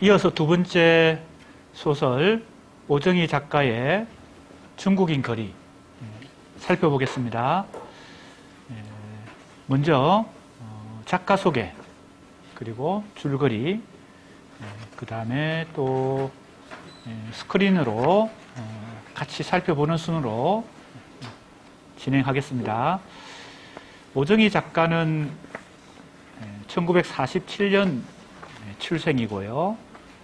이어서 두 번째 소설 오정희 작가의 중국인 거리 살펴보겠습니다. 먼저 작가 소개, 그리고 줄거리, 그 다음에 또 스크린으로 같이 살펴보는 순으로 진행하겠습니다. 오정희 작가는 1947년 출생이고요.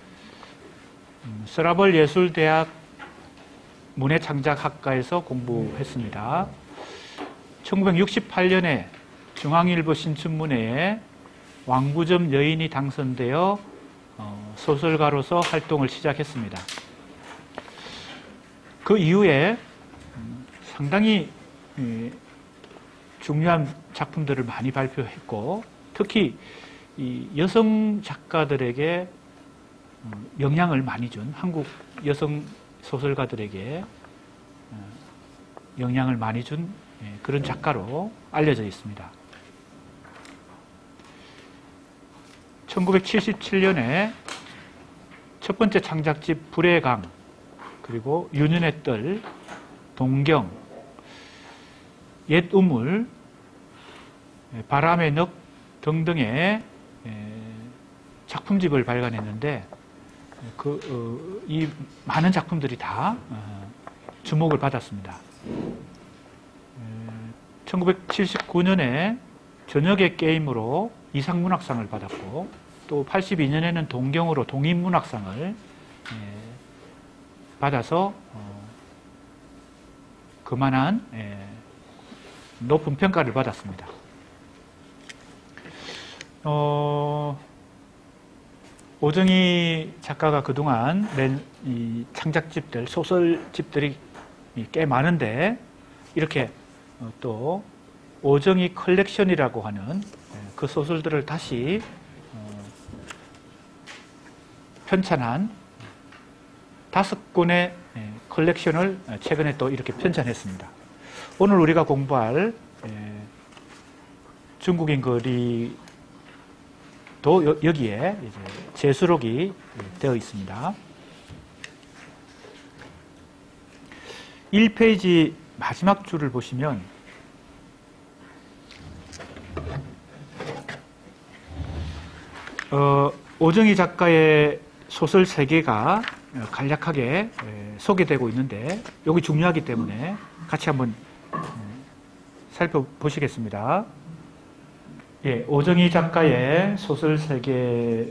서라벌 예술대학 문해창작학과에서 공부했습니다. 1968년에 중앙일보 신춘문예에 왕구점 여인이 당선되어 소설가로서 활동을 시작했습니다. 그 이후에 상당히 중요한 작품들을 많이 발표했고, 특히 이 여성 작가들에게 영향을 많이 준, 한국 여성 소설가들에게 영향을 많이 준 그런 작가로 알려져 있습니다. 1977년에 첫 번째 창작집 불의 강, 그리고 윤윤의 뜰, 동경, 옛 우물, 바람의 늪 등등의 작품집을 발간했는데, 이 많은 작품들이 다 주목을 받았습니다. 1979년에 저녁의 게임으로 이상문학상을 받았고, 또 82년에는 동경으로 동인문학상을 받아서 그만한 높은 평가를 받았습니다. 오정희 작가가 그동안 낸 이 창작집들, 소설집들이 꽤 많은데, 이렇게 또 오정희 컬렉션이라고 하는 그 소설들을 다시 편찬한 5권의 컬렉션을 최근에 또 이렇게 편찬했습니다. 오늘 우리가 공부할 중국인 거리도 여기에 이제 제수록이 되어 있습니다. 1페이지 마지막 줄을 보시면 오정희 작가의 소설 3개가 간략하게 소개되고 있는데, 여기 중요하기 때문에 같이 한번 살펴보시겠습니다. 예, 오정희 작가의 소설 3개를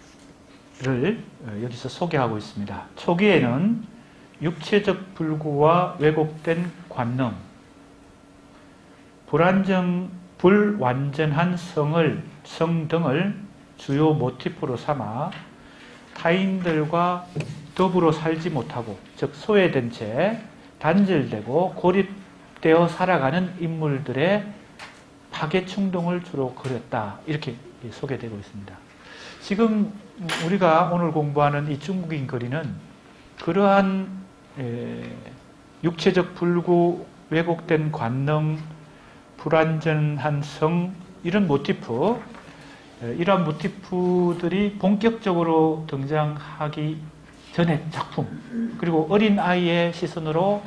여기서 소개하고 있습니다. 초기에는 육체적 불구와 왜곡된 관능, 불완전한 성 등을 주요 모티프로 삼아 타인들과 더불어 살지 못하고, 즉 소외된 채 단절되고 고립되어 살아가는 인물들의 파괴 충동을 주로 그렸다, 이렇게 소개되고 있습니다. 지금 우리가 오늘 공부하는 이 중국인 거리는 그러한 육체적 불구, 왜곡된 관능, 불완전한 성, 이런 모티프, 이러한 모티프들이 본격적으로 등장하기 전의 작품, 그리고 어린아이의 시선으로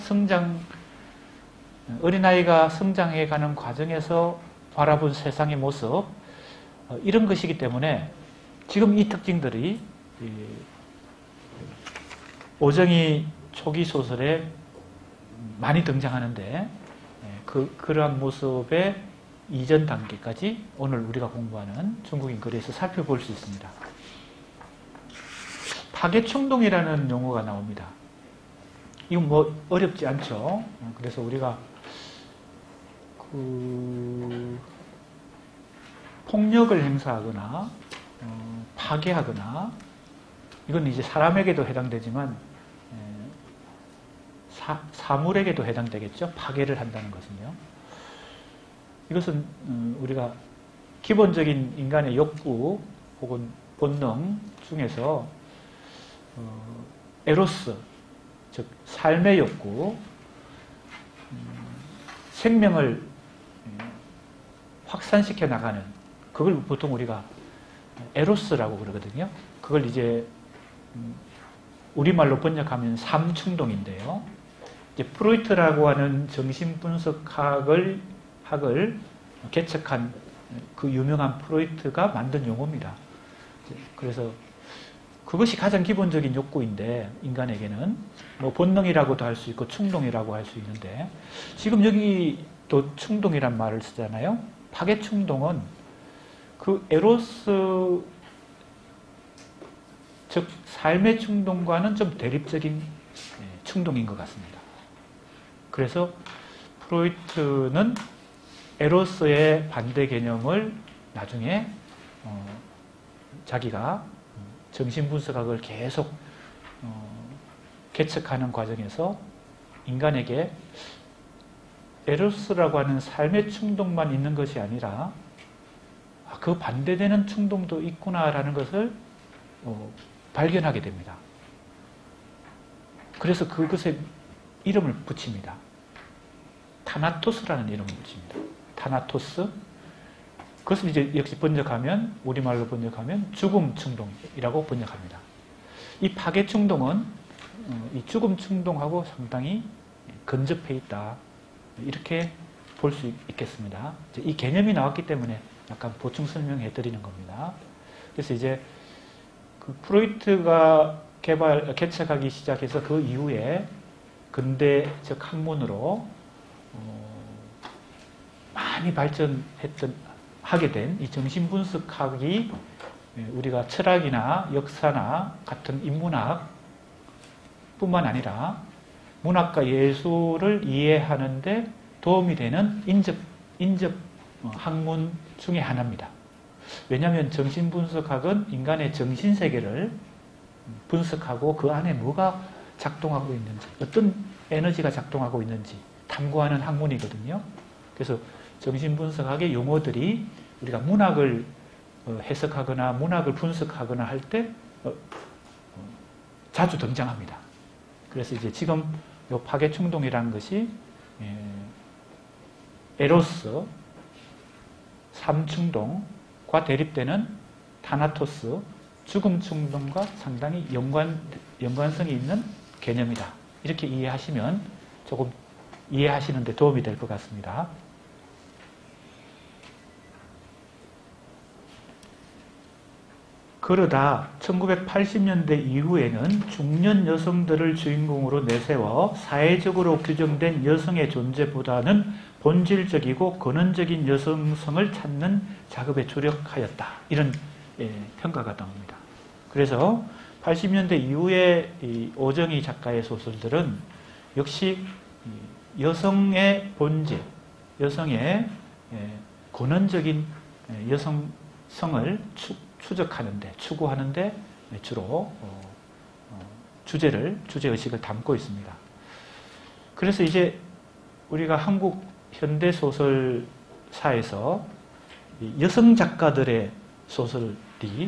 어린아이가 성장해가는 과정에서 바라본 세상의 모습, 이런 것이기 때문에 지금 이 특징들이 오정희 초기 소설에 많이 등장하는데, 그러한 모습의 이전 단계까지 오늘 우리가 공부하는 중국인 거리에서 살펴볼 수 있습니다. 파괴 충동이라는 용어가 나옵니다. 이건 뭐 어렵지 않죠. 그래서 우리가 폭력을 행사하거나 파괴하거나, 이건 이제 사람에게도 해당되지만 사물에게도 해당되겠죠. 파괴를 한다는 것은요. 이것은 우리가 기본적인 인간의 욕구 혹은 본능 중에서 에로스, 즉 삶의 욕구, 생명을 확산시켜 나가는, 그걸 보통 우리가 에로스라고 그러거든요. 그걸 이제 우리말로 번역하면 삼충동인데요. 이제 프로이트라고 하는 정신분석학을 개척한 그 유명한 프로이트가 만든 용어입니다. 그래서 그것이 가장 기본적인 욕구인데 인간에게는 뭐 본능이라고도 할 수 있고 충동이라고 할 수 있는데 지금 여기 또 충동이란 말을 쓰잖아요. 파괴 충동은 그 에로스 즉 삶의 충동과는 좀 대립적인 충동인 것 같습니다. 그래서 프로이트는 에로스의 반대 개념을 나중에 자기가 정신분석학을 계속 개척하는 과정에서 인간에게 에로스라고 하는 삶의 충동만 있는 것이 아니라 그 반대되는 충동도 있구나라는 것을 발견하게 됩니다. 그래서 그것에 이름을 붙입니다. 타나토스라는 이름을 붙입니다. 타나토스. 그것을 이제 역시 번역하면, 우리말로 번역하면 죽음 충동이라고 번역합니다. 이 파괴 충동은 이 죽음 충동하고 상당히 근접해 있다. 이렇게 볼 수 있겠습니다. 이 개념이 나왔기 때문에 약간 보충 설명해 드리는 겁니다. 그래서 이제 그 프로이트가 개척하기 시작해서 그 이후에 근대적 학문으로 많이 하게 된 이 정신분석학이 우리가 철학이나 역사나 같은 인문학 뿐만 아니라 문학과 예술을 이해하는 데 도움이 되는 인접 학문 중에 하나입니다. 왜냐하면 정신분석학은 인간의 정신세계를 분석하고 그 안에 뭐가 작동하고 있는지, 어떤 에너지가 작동하고 있는지 탐구하는 학문이거든요. 그래서 정신분석학의 용어들이 우리가 문학을 해석하거나 문학을 분석하거나 할 때 자주 등장합니다. 그래서 이제 지금 이 파괴충동이라는 것이 에로스, 삼충동과 대립되는 타나토스, 죽음충동과 상당히 연관성이 있는 개념이다. 이렇게 이해하시면 조금 이해하시는 데 도움이 될 것 같습니다. 그러다 1980년대 이후에는 중년 여성들을 주인공으로 내세워 사회적으로 규정된 여성의 존재보다는 본질적이고 근원적인 여성성을 찾는 작업에 주력하였다. 이런 평가가 나옵니다. 그래서 80년대 이후에 이 오정희 작가의 소설들은 역시 여성의 본질, 여성의 근원적인 여성성을 추적하는데, 추구하는데 주로 주제의식을 담고 있습니다. 그래서 이제 우리가 한국 현대소설사에서 여성 작가들의 소설이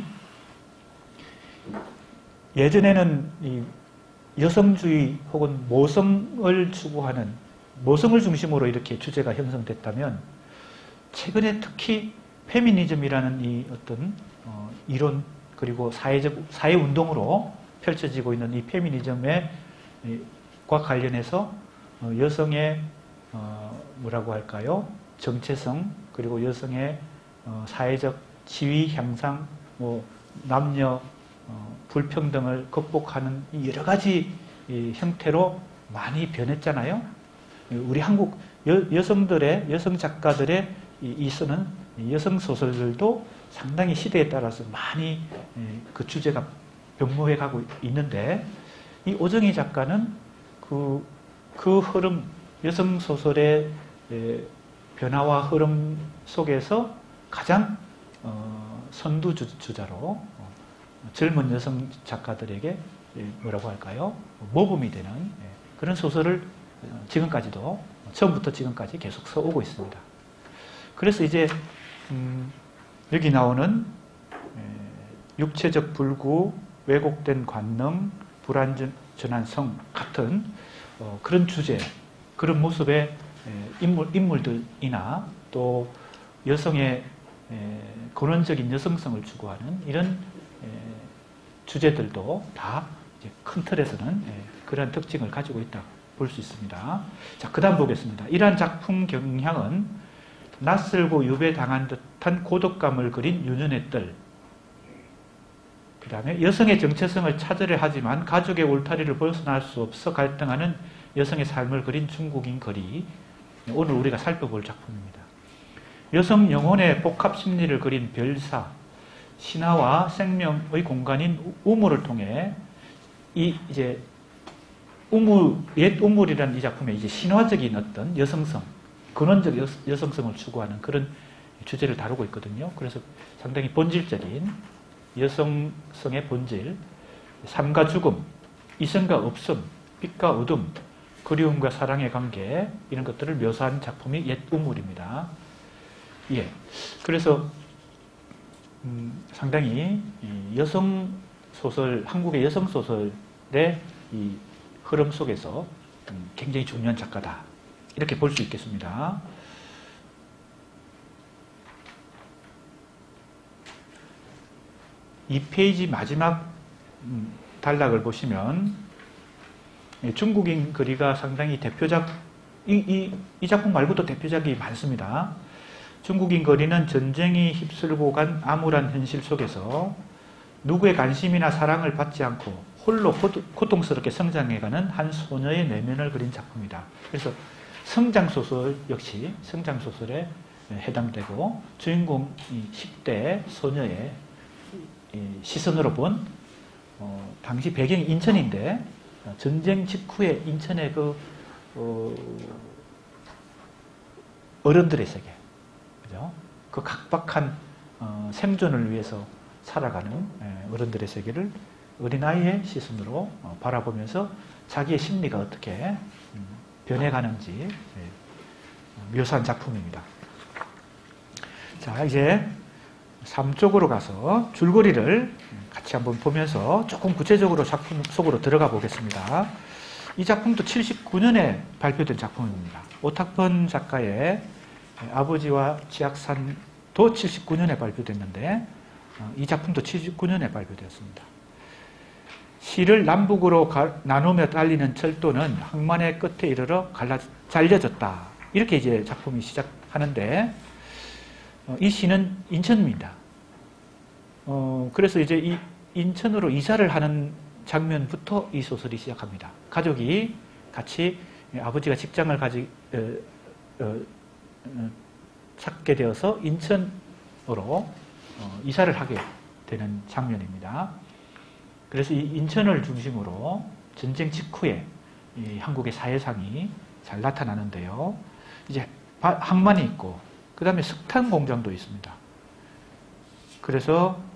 예전에는 이 여성주의 혹은 모성을 추구하는, 모성을 중심으로 이렇게 주제가 형성됐다면 최근에 특히 페미니즘이라는 이 어떤 이론, 그리고 사회운동으로 펼쳐지고 있는 이 페미니즘과 관련해서 여성의 뭐라고 할까요? 정체성, 그리고 여성의 사회적 지위 향상, 남녀 불평등을 극복하는 여러 가지 형태로 많이 변했잖아요. 우리 한국 여성들의, 여성 작가들의 이 쓰는 여성 소설들도 상당히 시대에 따라서 많이 그 주제가 변모해 가고 있는데, 이 오정희 작가는 그 흐름, 여성 소설의 변화와 흐름 속에서 가장 선두주자로 젊은 여성 작가들에게 뭐라고 할까요? 모범이 되는 그런 소설을 지금까지도, 처음부터 지금까지 계속 써오고 있습니다. 그래서 이제 여기 나오는 육체적 불구, 왜곡된 관능, 불완전한 성 같은 그런 주제, 그런 모습의 인물들이나 또 여성의 근원적인 여성성을 추구하는 이런 주제들도 다 이제 큰 틀에서는 그런 특징을 가지고 있다 볼 수 있습니다. 자, 그 다음 보겠습니다. 이러한 작품 경향은 낯설고 유배당한 듯한 고독감을 그린 유년의 뜰, 그 다음에 여성의 정체성을 찾으려 하지만 가족의 울타리를 벗어날 수 없어 갈등하는 여성의 삶을 그린 중국인 거리, 오늘 우리가 살펴볼 작품입니다. 여성 영혼의 복합 심리를 그린 별사, 신화와 생명의 공간인 우물을 통해 이제 옛 우물이라는 이 작품에 이제 신화적인 어떤 여성성, 근원적 여성성을 추구하는 그런 주제를 다루고 있거든요. 그래서 상당히 본질적인 여성성의 본질, 삶과 죽음, 이성과 없음, 빛과 어둠, 그리움과 사랑의 관계, 이런 것들을 묘사한 작품이 옛 우물입니다. 예. 그래서 상당히 여성 소설, 한국의 여성 소설의 이 흐름 속에서 굉장히 중요한 작가다, 이렇게 볼 수 있겠습니다. 이 페이지 마지막 단락을 보시면 중국인 거리가 상당히 대표작, 이 작품 말고도 대표작이 많습니다. 중국인 거리는 전쟁이 휩쓸고 간 암울한 현실 속에서 누구의 관심이나 사랑을 받지 않고 홀로 고통스럽게 성장해가는 한 소녀의 내면을 그린 작품이다. 그래서 성장소설 역시 성장소설에 해당되고, 주인공이 10대 소녀의 시선으로 본 당시 배경이 인천인데, 전쟁 직후에 인천의 그 어른들의 세계, 그죠? 그 각박한 생존을 위해서 살아가는 어른들의 세계를 어린아이의 시선으로 바라보면서 자기의 심리가 어떻게 변해가는지 묘사한 작품입니다. 자, 이제 3쪽으로 가서 줄거리를 같이 한번 보면서 조금 구체적으로 작품 속으로 들어가 보겠습니다. 이 작품도 79년에 발표된 작품입니다. 오탁펀 작가의 아버지와 지악산도 79년에 발표됐는데, 이 작품도 79년에 발표되었습니다. 시를 남북으로 나누며 달리는 철도는 항만의 끝에 이르러 잘려졌다, 이렇게 이제 작품이 시작하는데, 이 시는 인천입니다. 그래서 이제 이 인천으로 이사를 하는 장면부터 이 소설이 시작합니다. 가족이 같이, 아버지가 직장을 찾게 되어서 인천으로 이사를 하게 되는 장면입니다. 그래서 이 인천을 중심으로 전쟁 직후에 이 한국의 사회상이 잘 나타나는데요. 이제 항만이 있고, 그 다음에 석탄 공장도 있습니다. 그래서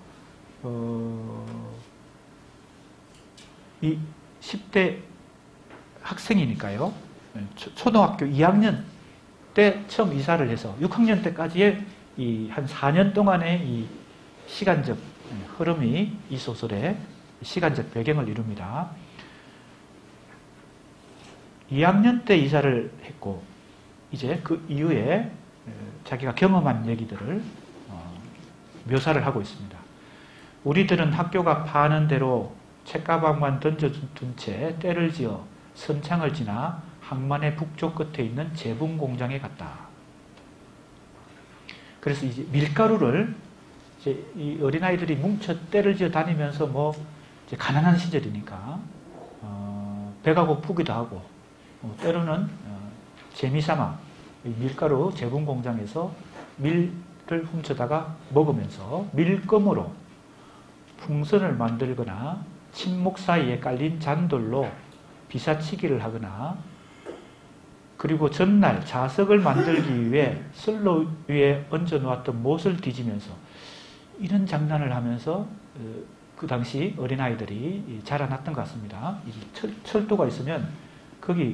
이 10대 학생이니까요, 초등학교 2학년 때 처음 이사를 해서 6학년 때까지의 이 한 4년 동안의 이 시간적 흐름이 이 소설의 시간적 배경을 이룹니다. 2학년 때 이사를 했고, 이제 그 이후에 자기가 경험한 얘기들을 묘사를 하고 있습니다. 우리들은 학교가 파는 대로 책가방만 던져둔 채 때를 지어 선창을 지나 항만의 북쪽 끝에 있는 제분 공장에 갔다. 그래서 이제 밀가루를 이제 이 어린아이들이 뭉쳐 때를 지어 다니면서 뭐 이제 가난한 시절이니까 배가 고프기도 하고, 때로는 재미삼아 밀가루 제분 공장에서 밀을 훔쳐다가 먹으면서 밀검으로 풍선을 만들거나 침목 사이에 깔린 잔돌로 비사치기를 하거나, 그리고 전날 자석을 만들기 위해 선로 위에 얹어 놓았던 못을 뒤지면서 이런 장난을 하면서 그 당시 어린아이들이 자라났던 것 같습니다. 철도가 있으면 거기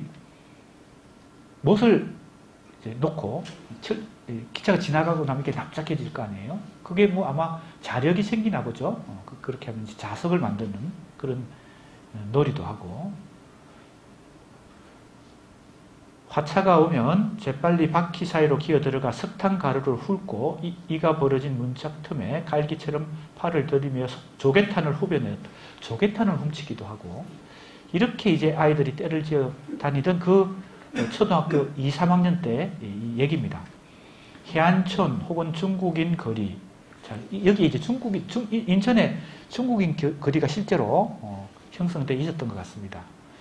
못을 이제 놓고 기차가 지나가고 나면 이렇게 납작해질 거 아니에요? 그게 뭐 아마 자력이 생기나 보죠. 그렇게 하면 자석을 만드는 그런 놀이도 하고, 화차가 오면 재빨리 바퀴 사이로 기어 들어가 석탄 가루를 훑고 이가 벌어진 문짝 틈에 갈기처럼 팔을 들이며 조개탄을 후벼내었다. 조개탄을 훔치기도 하고 이렇게 이제 아이들이 때를 지어 다니던 그 초등학교 2, 3학년 때 얘기입니다. 해안촌 혹은 중국인 거리. 자, 여기 이제 인천에 중국인 거리가 실제로 형성되어 있었던 것 같습니다.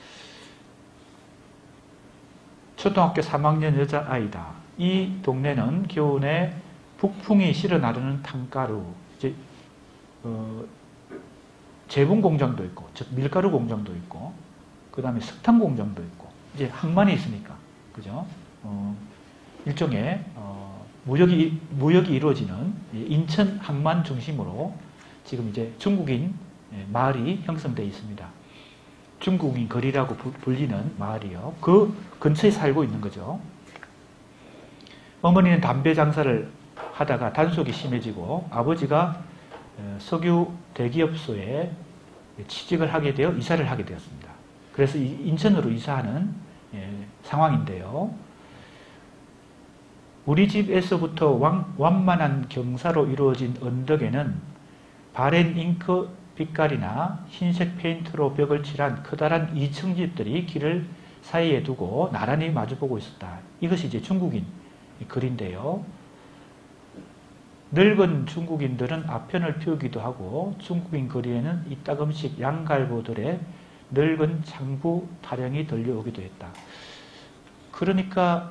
초등학교 3학년 여자아이다. 이 동네는 겨울에 북풍이 실어 나르는 탕가루, 이제 제분 공장도 있고, 즉 밀가루 공장도 있고, 그 다음에 석탄 공장도 있고, 이제 항만이 있으니까, 그죠? 일종의 무역이 이루어지는 인천 항만 중심으로 지금 이제 중국인 마을이 형성되어 있습니다. 중국인 거리라고 불리는 마을이요. 그 근처에 살고 있는 거죠. 어머니는 담배 장사를 하다가 단속이 심해지고 아버지가 석유 대기업소에 취직을 하게 되어 이사를 하게 되었습니다. 그래서 인천으로 이사하는 상황인데요. 우리 집에서부터 완만한 경사로 이루어진 언덕에는 바렌 잉크 빛깔이나 흰색 페인트로 벽을 칠한 커다란 2층 집들이 길을 사이에 두고 나란히 마주보고 있었다. 이것이 이제 중국인 글인데요. 늙은 중국인들은 아편을 피우기도 하고 중국인 거리에는 이따금씩 양갈보들의 늙은 장부 타령이 들려오기도 했다. 그러니까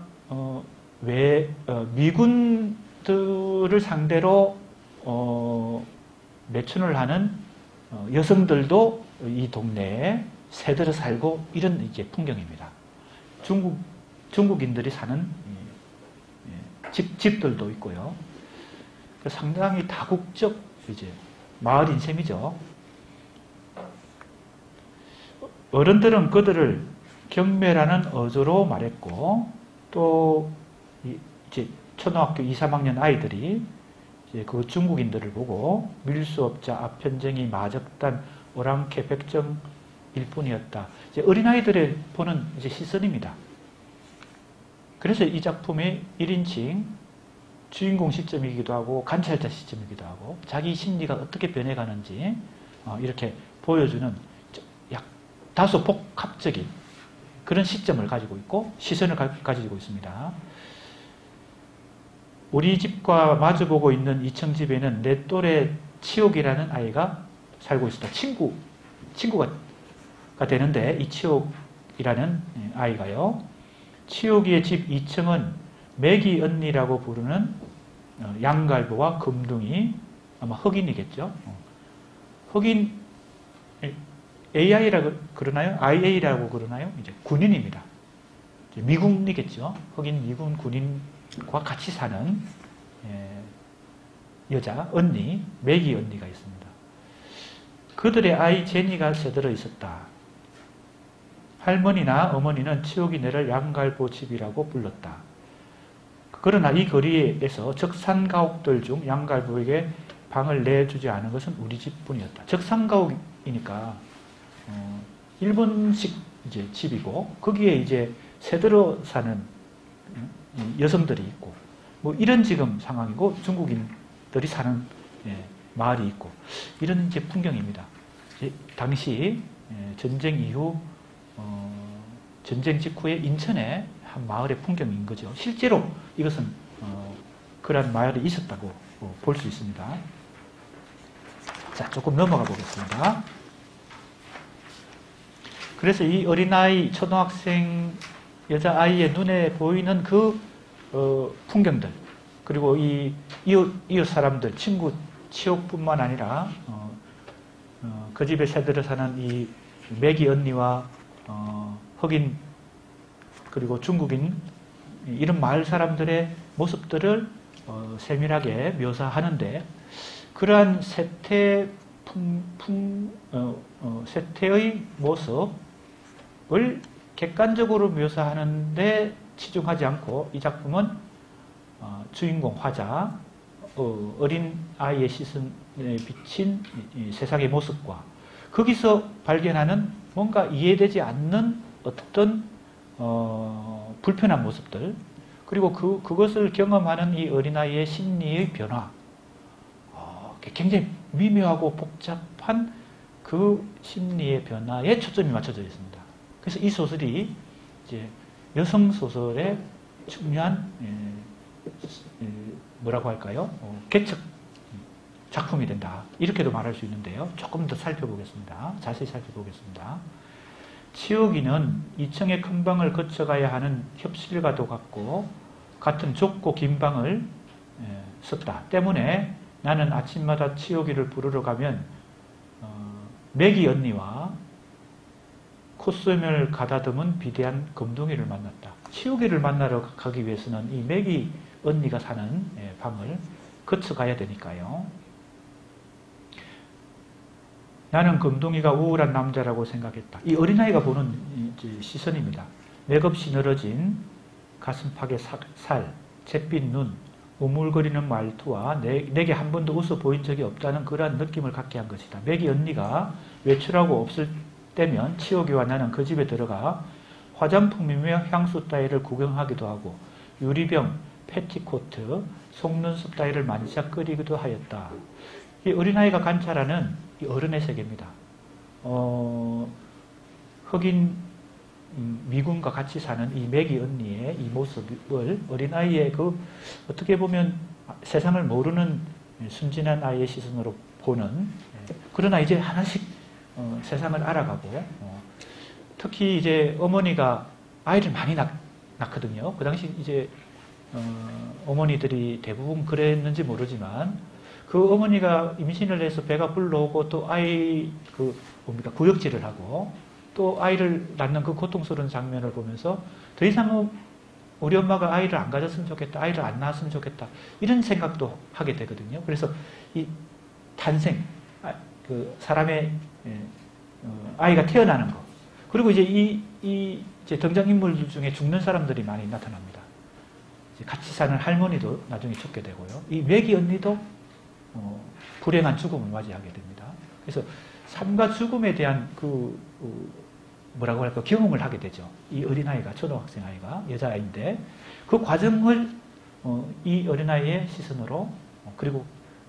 미군들을 상대로 매춘을 하는 여성들도 이 동네에 새들어 살고 이런 이제 풍경입니다. 중국인들이 사는 집들도 있고요. 상당히 다국적 이제 마을인 셈이죠. 어른들은 그들을 경매라는 어조로 말했고 또 이제 초등학교 2, 3학년 아이들이 이제 그 중국인들을 보고 밀수업자, 아편쟁이, 마적단, 오랑캐, 백정일 뿐이었다. 이제 어린아이들의 보는 이제 시선입니다. 그래서 이 작품의 1인칭 주인공 시점이기도 하고 관찰자 시점이기도 하고 자기 심리가 어떻게 변해가는지 이렇게 보여주는 다소 복합적인 그런 시점을 가지고 있고 시선을 가지고 있습니다. 우리 집과 마주보고 있는 2층 집에는 내 또래 치옥이라는 아이가 살고 있었다. 친구가 되는데 이 치옥이라는 아이가요. 치옥이의 집 2층은 매기 언니라고 부르는 양갈보와 금둥이, 아마 흑인이겠죠. 흑인 AI라고 그러나요? IA라고 그러나요? 이제 군인입니다. 이제 미군이겠죠. 흑인 미군 군인과 같이 사는 여자 언니, 매기 언니가 있습니다. 그들의 아이 제니가 새들어 있었다. 할머니나 어머니는 치옥이 내를 양갈보 집이라고 불렀다. 그러나 이 거리에서 적산가옥들 중 양갈보에게 방을 내주지 않은 것은 우리 집뿐이었다. 적산가옥이니까 일본식 이제 집이고 거기에 이제 새들어 사는 여성들이 있고 뭐 이런 지금 상황이고 중국인들이 사는 마을이 있고 이런 이제 풍경입니다. 당시 전쟁 이후 전쟁 직후에 인천의 한 마을의 풍경인 거죠. 실제로 이것은 그런 마을이 있었다고 볼 수 있습니다. 자, 조금 넘어가 보겠습니다. 그래서 이 어린아이, 초등학생 여자아이의 눈에 보이는 그 풍경들 그리고 이 이웃 사람들, 친구, 치옥뿐만 아니라 그 집에 새들어 사는 이 매기 언니와 흑인 그리고 중국인 이런 마을 사람들의 모습들을 세밀하게 묘사하는데 그러한 세태의 모습을 객관적으로 묘사하는데 치중하지 않고 이 작품은 주인공 화자 어린 아이의 시선에 비친 세상의 모습과 거기서 발견하는 뭔가 이해되지 않는 어떤 불편한 모습들, 그리고 그것을 경험하는 이 어린아이의 심리의 변화, 굉장히 미묘하고 복잡한 그 심리의 변화에 초점이 맞춰져 있습니다. 그래서 이 소설이 이제 여성 소설의 중요한 뭐라고 할까요? 개척 작품이 된다. 이렇게도 말할 수 있는데요. 조금 더 살펴보겠습니다. 자세히 살펴보겠습니다. 치옥이는 2층의 큰 방을 거쳐가야 하는 협실과도 같은 좁고 긴 방을 썼다. 때문에 나는 아침마다 치옥이를 부르러 가면 매기 언니와 콧소면을 가다듬은 비대한 금둥이를 만났다. 치옥이를 만나러 가기 위해서는 이 매기 언니가 사는 방을 거쳐가야 되니까요. 나는 금둥이가 우울한 남자라고 생각했다. 이 어린아이가 보는 시선입니다. 맥없이 늘어진 가슴팍의 살, 잿빛 눈, 우물거리는 말투와 내게 한 번도 웃어 보인 적이 없다는 그러한 느낌을 갖게 한 것이다. 맥이 언니가 외출하고 없을 때면 치옥이와 나는 그 집에 들어가 화장품이며 향수 따위를 구경하기도 하고 유리병, 패티코트, 속눈썹 따위를 만지작거리기도 하였다. 이 어린아이가 관찰하는 이 어른의 세계입니다. 흑인 미군과 같이 사는 이 매기 언니의 이 모습을 어린아이의 어떻게 보면 세상을 모르는 순진한 아이의 시선으로 보는, 그러나 이제 하나씩 세상을 알아가고, 특히 이제 어머니가 아이를 많이 낳거든요. 그 당시 이제 어머니들이 대부분 그랬는지 모르지만 그 어머니가 임신을 해서 배가 불러오고 또 구역질을 하고 또 아이를 낳는 그 고통스러운 장면을 보면서 더 이상 우리 엄마가 아이를 안 가졌으면 좋겠다, 아이를 안 낳았으면 좋겠다, 이런 생각도 하게 되거든요. 그래서 이 탄생, 사람의 아이가 태어나는 거, 그리고 이제 이제 등장인물들 중에 죽는 사람들이 많이 나타납니다. 이제 같이 사는 할머니도 나중에 죽게 되고요. 이 매기 언니도 불행한 죽음을 맞이하게 됩니다. 그래서 삶과 죽음에 대한 뭐라고 할까, 경험을 하게 되죠. 이 어린아이가, 초등학생 아이가, 여자아이인데, 그 과정을 이 어린아이의 시선으로, 그리고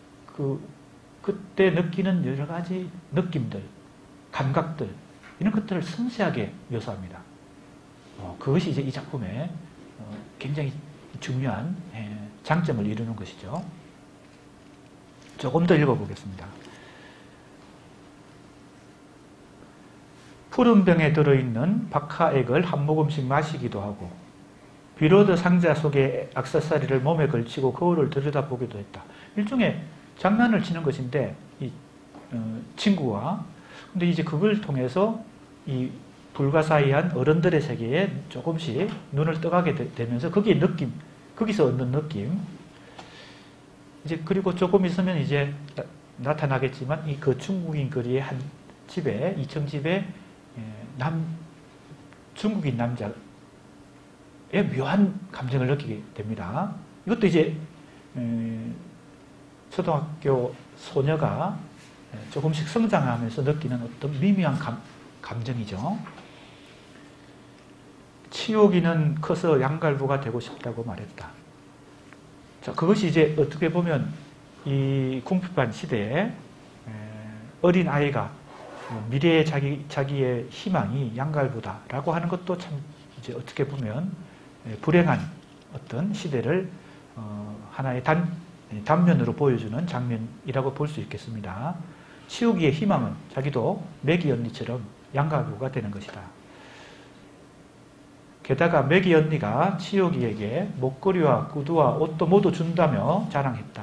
그때 느끼는 여러 가지 느낌들, 감각들, 이런 것들을 섬세하게 묘사합니다. 그것이 이제 이 작품의 굉장히 중요한 장점을 이루는 것이죠. 조금 더 읽어보겠습니다. 푸른 병에 들어있는 박하액을 한 모금씩 마시기도 하고 비로드 상자 속에 액세서리를 몸에 걸치고 거울을 들여다보기도 했다. 일종의 장난을 치는 것인데 이 친구와, 근데 이제 그걸 통해서 이 불가사의한 어른들의 세계에 조금씩 눈을 떠가게 되면서 거기서 얻는 느낌, 이제 그리고 조금 있으면 이제 나타나겠지만 그 중국인 거리의 한 집에, 2층 집에 중국인 남자의 묘한 감정을 느끼게 됩니다. 이것도 이제 초등학교 소녀가 조금씩 성장하면서 느끼는 어떤 미묘한 감정이죠. 치옥이는 커서 양갈부가 되고 싶다고 말했다. 자, 그것이 이제 어떻게 보면 이 궁핍한 시대에 어린 아이가 미래의 자기의 희망이 양갈부다라고 하는 것도 참 이제 어떻게 보면 불행한 어떤 시대를 하나의 단면으로 보여주는 장면이라고 볼 수 있겠습니다. 치옥이의 희망은 자기도 매기 언니처럼 양갈부가 되는 것이다. 게다가 매기 언니가 치옥이에게 목걸이와 구두와 옷도 모두 준다며 자랑했다.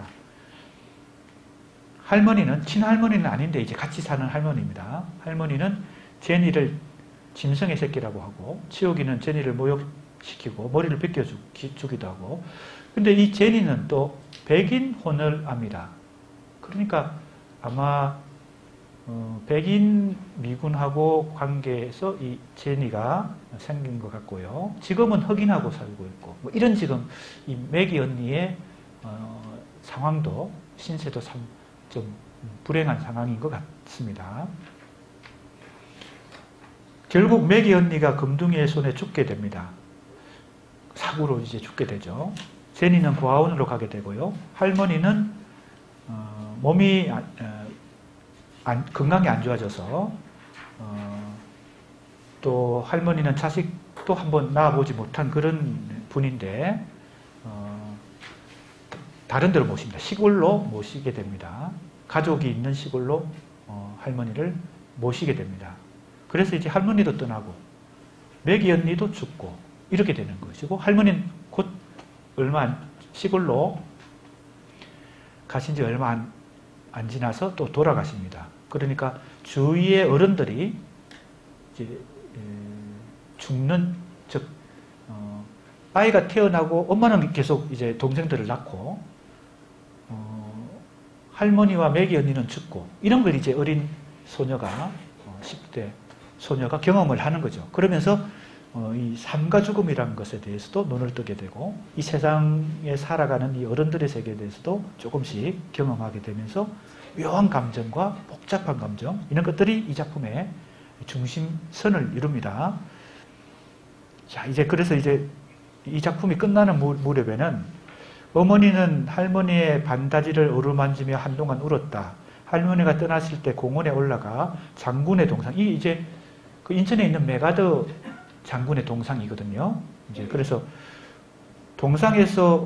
할머니는, 친할머니는 아닌데 이제 같이 사는 할머니입니다. 할머니는 제니를 짐승의 새끼라고 하고 치옥이는 제니를 모욕시키고 머리를 벗겨주기도 하고, 근데 이 제니는 또 백인 혼을 압니다. 그러니까 아마 백인 미군하고 관계에서 이 제니가 생긴 것 같고요. 지금은 흑인하고 살고 있고, 뭐 이런 지금 이 매기 언니의 상황도, 신세도 좀 불행한 상황인 것 같습니다. 결국 매기 언니가 금둥이의 손에 죽게 됩니다. 사고로 이제 죽게 되죠. 제니는 고아원으로 가게 되고요. 할머니는 몸이 건강이 안 좋아져서 또 할머니는 자식도 한번 낳아보지 못한 그런 분인데 다른 데로 모십니다. 시골로 모시게 됩니다. 가족이 있는 시골로 할머니를 모시게 됩니다. 그래서 이제 할머니도 떠나고 매기 언니도 죽고 이렇게 되는 것이고, 할머니는 곧 시골로 가신 지 얼마 안 지나서 또 돌아가십니다. 그러니까 주위의 어른들이 이제 죽는, 즉 아이가 태어나고 엄마는 계속 이제 동생들을 낳고 할머니와 매기 언니는 죽고, 이런 걸 이제 어린 소녀가 10대 소녀가 경험을 하는 거죠. 그러면서 이 삶과 죽음이라는 것에 대해서도 눈을 뜨게 되고, 이 세상에 살아가는 이 어른들의 세계에 대해서도 조금씩 경험하게 되면서 묘한 감정과 복잡한 감정, 이런 것들이 이 작품의 중심선을 이룹니다. 자, 그래서 이 작품이 끝나는 무렵에는 어머니는 할머니의 반다지를 어루만지며 한동안 울었다. 할머니가 떠나실 때 공원에 올라가 장군의 동상, 이 이제 그 인천에 있는 메가더 장군의 동상이거든요. 이제 그래서 동상에서부터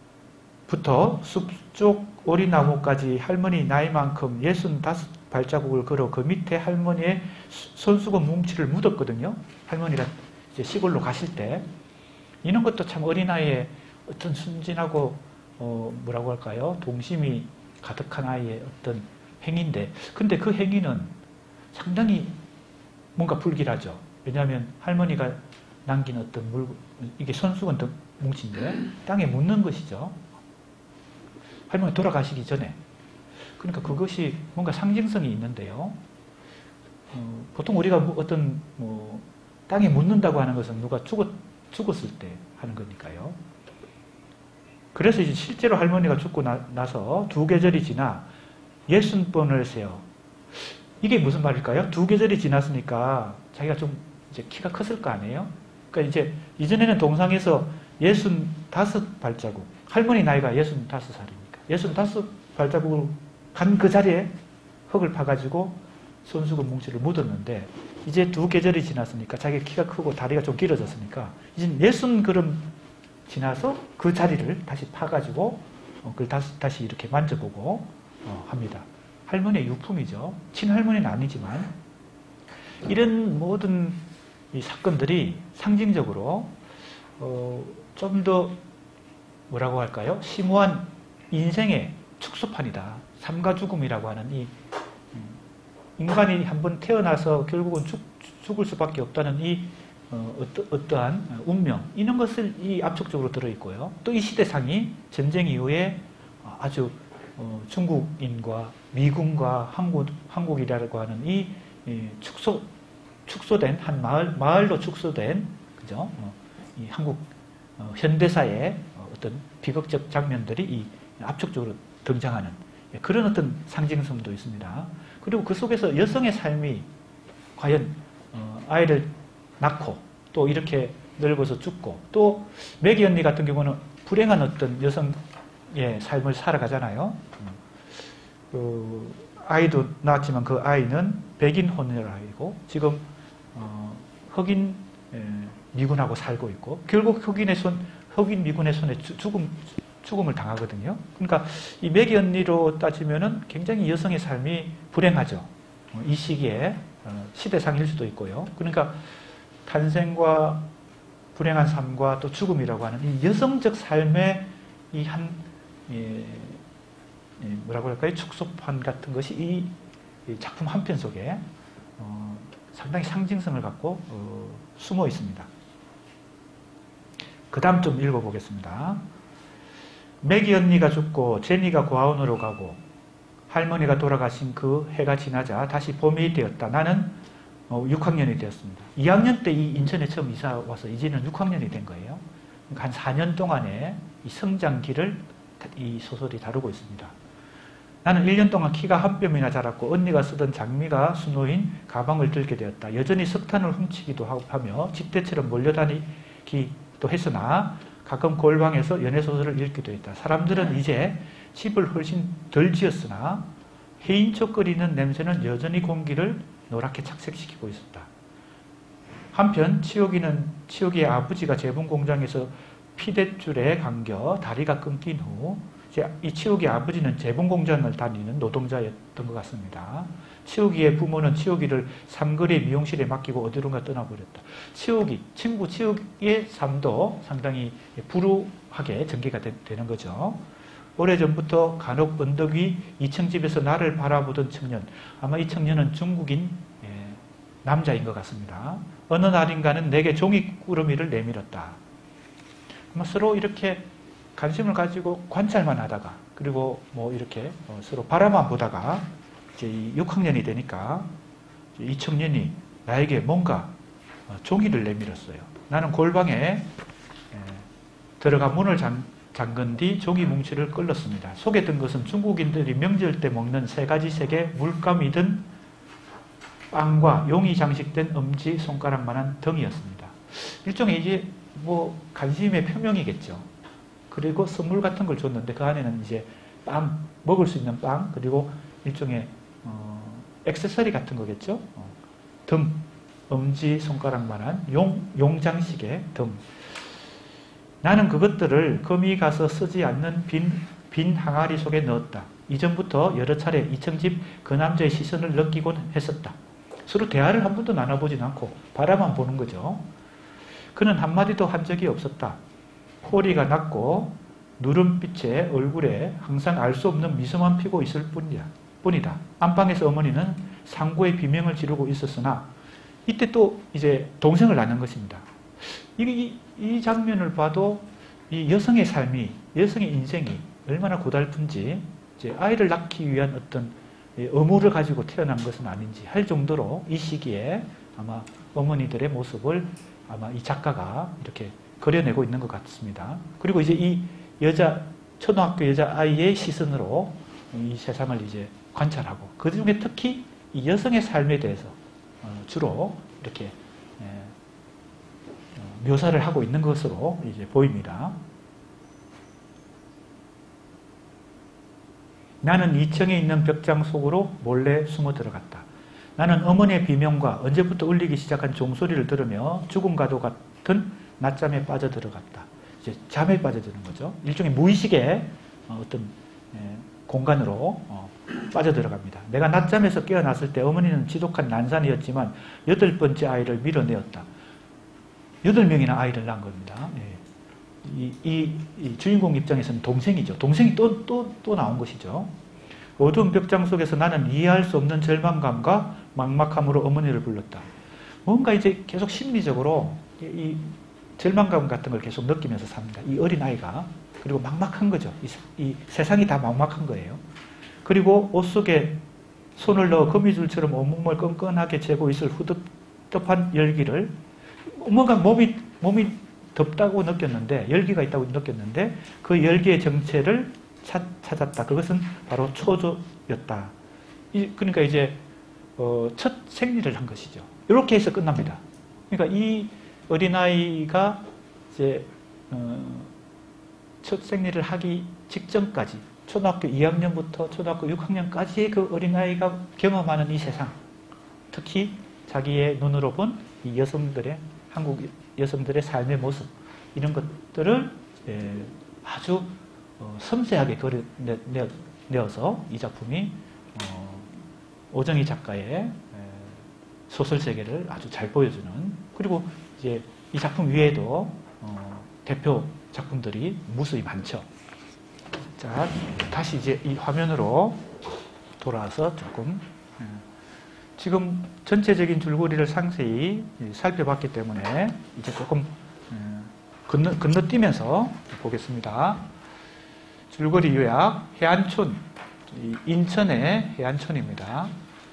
숲쪽 오리나무까지 할머니 나이만큼 65발자국을 걸어 그 밑에 할머니의 손수건 뭉치를 묻었거든요. 할머니가 이제 시골로 가실 때. 이런 것도 참 어린아이의 어떤 순진하고 뭐라고 할까요? 동심이 가득한 아이의 어떤 행위인데, 근데 그 행위는 상당히 뭔가 불길하죠. 왜냐하면 할머니가 남긴 어떤 이게 손수건 뭉치인데 땅에 묻는 것이죠. 할머니 돌아가시기 전에. 그러니까 그것이 뭔가 상징성이 있는데요. 보통 우리가 어떤 땅에 묻는다고 하는 것은 누가 죽었을 때 하는 거니까요. 그래서 이제 실제로 할머니가 죽고 나서 2계절이 지나 60번을 세어. 이게 무슨 말일까요? 2계절이 지났으니까 자기가 좀 이제 키가 컸을 거 아니에요? 그러니까 이제 이전에는 동상에서 65발자국, 할머니 나이가 65살이니까 65발자국을 간 그 자리에 흙을 파가지고 손수건 뭉치를 묻었는데, 이제 2계절이 지났으니까 자기 키가 크고 다리가 좀 길어졌으니까 이제 60걸음 지나서 그 자리를 다시 파가지고 그걸 다시 이렇게 만져보고 합니다. 할머니의 유품이죠. 친할머니는 아니지만 이런 모든 이 사건들이 상징적으로 좀 더 뭐라고 할까요? 심오한 인생의 축소판이다. 삶과 죽음이라고 하는 이 인간이 한번 태어나서 결국은 죽을 수밖에 없다는 이 어떠한 운명, 이런 것을 이 압축적으로 들어있고요. 또 이 시대상이 전쟁 이후에 아주 중국인과 미군과 한국이라고 하는 이 축소된 한 마을로 축소된, 그죠? 이 한국 현대사의 어떤 비극적 장면들이 이 압축적으로 등장하는 그런 어떤 상징성도 있습니다. 그리고 그 속에서 여성의 삶이 과연 아이를 낳고 또 이렇게 늙어서 죽고, 또 매기 언니 같은 경우는 불행한 어떤 여성의 삶을 살아가잖아요. 아이도 낳았지만 그 아이는 백인 혼혈아이고 지금 흑인 미군하고 살고 있고, 결국 흑인 미군의 손에 죽음을 당하거든요. 그러니까 이 매기 언니로 따지면은 굉장히 여성의 삶이 불행하죠. 이 시기에 시대상일 수도 있고요. 그러니까 탄생과 불행한 삶과 또 죽음이라고 하는 이 여성적 삶의 이 뭐라고 할까요? 축소판 같은 것이 이 작품 한 편 속에 상당히 상징성을 갖고 숨어 있습니다. 그 다음 좀 읽어보겠습니다. 매기 언니가 죽고 제니가 고아원으로 가고 할머니가 돌아가신 그 해가 지나자 다시 봄이 되었다. 나는 6학년이 되었습니다. 2학년 때 이 인천에 처음 이사 와서 이제는 6학년이 된 거예요. 그러니까 한 4년 동안의 이 성장기를 이 소설이 다루고 있습니다. 나는 1년 동안 키가 한 뼘이나 자랐고 언니가 쓰던 장미가 수놓인 가방을 들게 되었다. 여전히 석탄을 훔치기도 하며 집대처럼 몰려다니기도 했으나 가끔 골방에서 연애소설을 읽기도 했다. 사람들은 이제 집을 훨씬 덜 지었으나 해인초거리는 냄새는 여전히 공기를 노랗게 착색시키고 있었다. 한편 치옥이의 아버지가 제분 공장에서 피대줄에 감겨 다리가 끊긴 후 이 치옥이의 아버지는 제분 공장을 다니는 노동자였던 것 같습니다. 치옥이의 부모는 치옥이를 삼거리 미용실에 맡기고 어디론가 떠나버렸다. 친구 치옥이의 삶도 상당히 불우하게 전개가 되는 거죠. 오래전부터 간혹 언덕 위 2층 집에서 나를 바라보던 청년, 아마 이 청년은 중국인 남자인 것 같습니다. 어느 날인가는 내게 종이꾸러미를 내밀었다. 아마 서로 이렇게 관심을 가지고 관찰만 하다가, 그리고 뭐 이렇게 서로 바라만 보다가 이제 6학년이 되니까 이 청년이 나에게 뭔가 종이를 내밀었어요. 나는 골방에 들어가 문을 잠근 뒤 종이 뭉치를 끌었습니다. 속에 든 것은 중국인들이 명절 때 먹는 3가지 색의 물감이 든 빵과 용이 장식된 엄지 손가락만한 덩이였습니다. 일종의 이제 뭐 관심의 표명이겠죠. 그리고 선물 같은 걸 줬는데 그 안에는 이제 빵, 먹을 수 있는 빵, 그리고 일종의 액세서리 같은 거겠죠. 등, 엄지 손가락만한 용장식의 등. 나는 그것들을 금이 가서 쓰지 않는 빈 항아리 속에 넣었다. 이전부터 여러 차례 2층 집 그 남자의 시선을 느끼곤 했었다. 서로 대화를 한 번도 나눠보진 않고 바라만 보는 거죠. 그는 한마디도 한 적이 없었다. 호리가 낮고 누름빛의 얼굴에 항상 알 수 없는 미소만 피고 있을 뿐이다. 안방에서 어머니는 상고의 비명을 지르고 있었으나 이때 또 이제 동생을 낳는 것입니다. 이 장면을 봐도 이 여성의 삶이, 여성의 인생이 얼마나 고달픈지, 이제 아이를 낳기 위한 어떤 의무를 가지고 태어난 것은 아닌지 할 정도로 이 시기에 아마 어머니들의 모습을 아마 이 작가가 이렇게 그려내고 있는 것 같습니다. 그리고 이제 이 초등학교 여자아이의 시선으로 이 세상을 이제 관찰하고, 그 중에 특히 이 여성의 삶에 대해서 주로 이렇게 묘사를 하고 있는 것으로 이제 보입니다. 나는 2층에 있는 벽장 속으로 몰래 숨어 들어갔다. 나는 어머니의 비명과 언제부터 울리기 시작한 종소리를 들으며 죽음과도 같은 낮잠에 빠져들어갔다. 이제 잠에 빠져드는 거죠. 일종의 무의식의 어떤 공간으로 빠져들어갑니다. 내가 낮잠에서 깨어났을 때 어머니는 지독한 난산이었지만 8번째 아이를 밀어내었다. 8명이나 아이를 낳은 겁니다. 이 주인공 입장에서는 동생이죠. 동생이 또 나온 것이죠. 어두운 벽장 속에서 나는 이해할 수 없는 절망감과 막막함으로 어머니를 불렀다. 뭔가 이제 계속 심리적으로 이 절망감 같은 걸 계속 느끼면서 삽니다. 이 어린아이가. 그리고 막막한 거죠. 이 세상이 다 막막한 거예요. 그리고 옷 속에 손을 넣어 거미줄처럼 온몸을 끈끈하게 재고 있을 후덥답한 열기를, 뭔가 몸이 덥다고 느꼈는데, 열기가 있다고 느꼈는데 그 열기의 정체를 찾았다. 그것은 바로 초조였다. 그러니까 이제 첫 생리를 한 것이죠. 이렇게 해서 끝납니다. 그러니까 이 어린아이가 이제 첫 생리를 하기 직전까지, 초등학교 2학년부터 초등학교 6학년까지의 그 어린아이가 경험하는 이 세상, 특히 자기의 눈으로 본 이 여성들의, 한국 여성들의 삶의 모습, 이런 것들을 아주 섬세하게 그려내어서 이 작품이 오정희 작가의 소설 세계를 아주 잘 보여주는, 그리고 이제 이 작품 위에도 대표 작품들이 무수히 많죠. 자, 다시 이제 이 화면으로 돌아와서 조금, 지금 전체적인 줄거리를 상세히 살펴봤기 때문에 이제 조금 건너뛰면서 보겠습니다. 줄거리 요약, 해안촌, 인천의 해안촌입니다.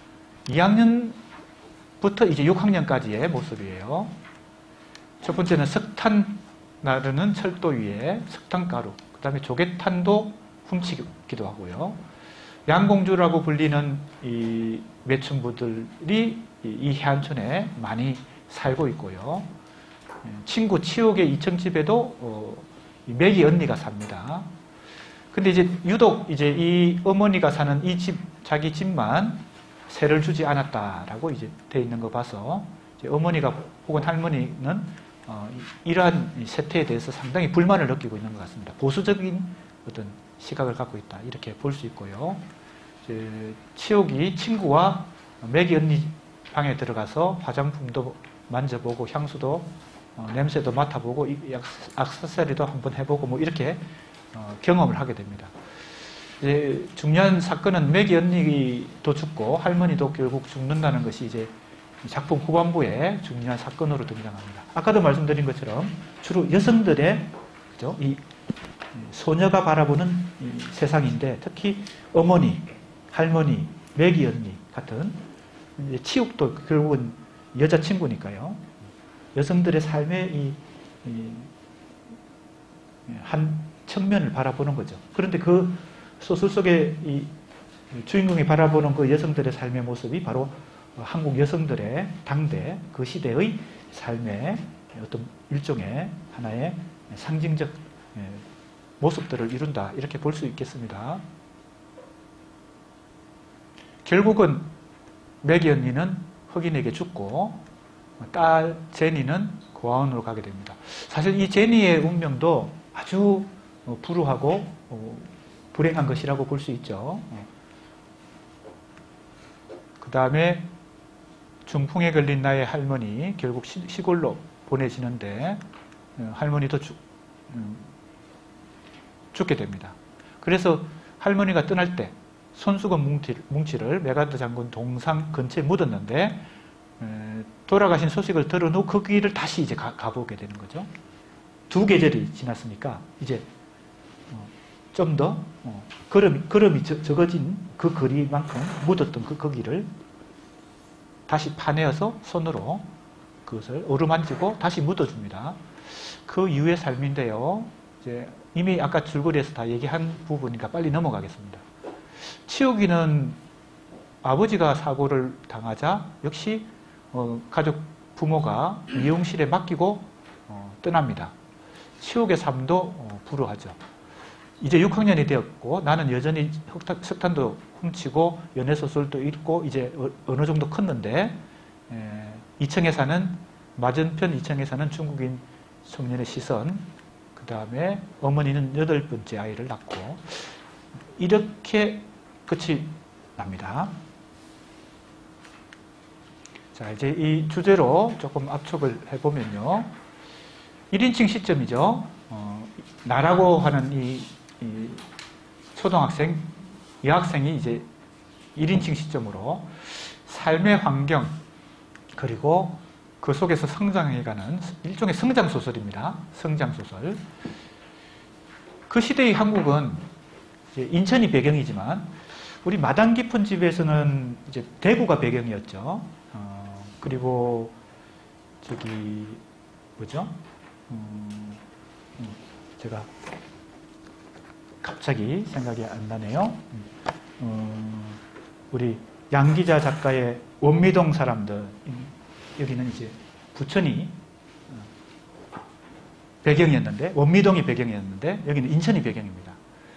2학년부터 이제 6학년까지의 모습이에요. 첫 번째는 석탄 나르는 철도 위에 석탄가루, 그 다음에 조개탄도 훔치기도 하고요. 양공주라고 불리는 이 매춘부들이 이 해안촌에 많이 살고 있고요. 친구 치옥의 2층 집에도 매기 언니가 삽니다. 근데 이제 유독 이제 이 어머니가 사는 이 집, 자기 집만 세를 주지 않았다라고 이제 돼 있는 거 봐서 이제 어머니가 혹은 할머니는 이러한 세태에 대해서 상당히 불만을 느끼고 있는 것 같습니다. 보수적인 어떤 시각을 갖고 있다 이렇게 볼 수 있고요. 이제 치옥이 친구와 매기 언니 방에 들어가서 화장품도 만져보고 향수도 냄새도 맡아보고 액세서리도 한번 해보고 뭐 이렇게 경험을 하게 됩니다. 이제 중요한 사건은 매기 언니도 죽고 할머니도 결국 죽는다는 것이 이제 작품 후반부에 중요한 사건으로 등장합니다. 아까도 말씀드린 것처럼 주로 여성들의 그죠? 이 소녀가 바라보는 이 세상인데 특히 어머니, 할머니, 매기 언니 같은 치옥도 결국은 여자친구니까요. 여성들의 삶의 한 측면을 바라보는 거죠. 그런데 그 소설 속에 이 주인공이 바라보는 그 여성들의 삶의 모습이 바로 한국 여성들의 당대 그 시대의 삶의 어떤 일종의 하나의 상징적 모습들을 이룬다 이렇게 볼 수 있겠습니다. 결국은 매기 언니는 흑인에게 죽고 딸 제니는 고아원으로 가게 됩니다. 사실 이 제니의 운명도 아주 불우하고 불행한 것이라고 볼 수 있죠. 그 다음에 중풍에 걸린 나의 할머니 결국 시골로 보내지는데 할머니도 죽게 됩니다. 그래서 할머니가 떠날 때 손수건 뭉치를 메가드 장군 동상 근처에 묻었는데 돌아가신 소식을 들은 후 그 길을 다시 이제 가보게 되는 거죠. 2계절이 지났으니까 이제 좀 더 걸음이 적어진 그 거리만큼 묻었던 그 길을 다시 파내어서 손으로 그것을 어루만지고 다시 묻어줍니다. 그 이후의 삶인데요. 이제 이미 아까 줄거리에서 다 얘기한 부분이니까 빨리 넘어가겠습니다. 치옥이는 아버지가 사고를 당하자 역시 가족 부모가 미용실에 맡기고 떠납니다. 치옥의 삶도 불우하죠. 이제 6학년이 되었고 나는 여전히 석탄도 훔치고 연애소설도 읽고 이제 어느 정도 컸는데 2층에 사는 맞은편 2층에 사는 중국인 청년의 시선, 그 다음에 어머니는 8번째 아이를 낳고 이렇게 끝이 납니다. 자, 이제 이 주제로 조금 압축을 해보면요. 1인칭 시점이죠. 나라고 하는 이 초등학생, 여학생이 이제 1인칭 시점으로 삶의 환경, 그리고 그 속에서 성장해가는 일종의 성장소설입니다. 성장소설. 그 시대의 한국은 이제 인천이 배경이지만 우리 마당 깊은 집에서는 이제 대구가 배경이었죠. 그리고 저기 뭐죠? 제가 갑자기 생각이 안 나네요. 우리 양기자 작가의 원미동 사람들, 여기는 이제 부천이 배경이었는데, 원미동이 배경이었는데 여기는 인천이 배경입니다.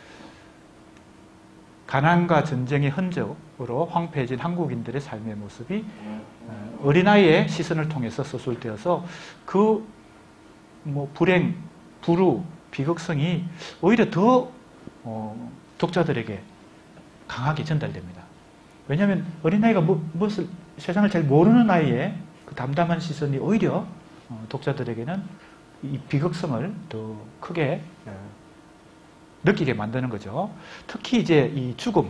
가난과 전쟁의 흔적으로 황폐해진 한국인들의 삶의 모습이 어린아이의 시선을 통해서 서술되어서 그 불행, 불우, 비극성이 오히려 더 독자들에게 강하게 전달됩니다. 왜냐하면 어린아이가 무엇을 세상을 잘 모르는 아이의 그 담담한 시선이 오히려 독자들에게는 이 비극성을 더 크게 느끼게 만드는 거죠. 특히 이제 이 죽음,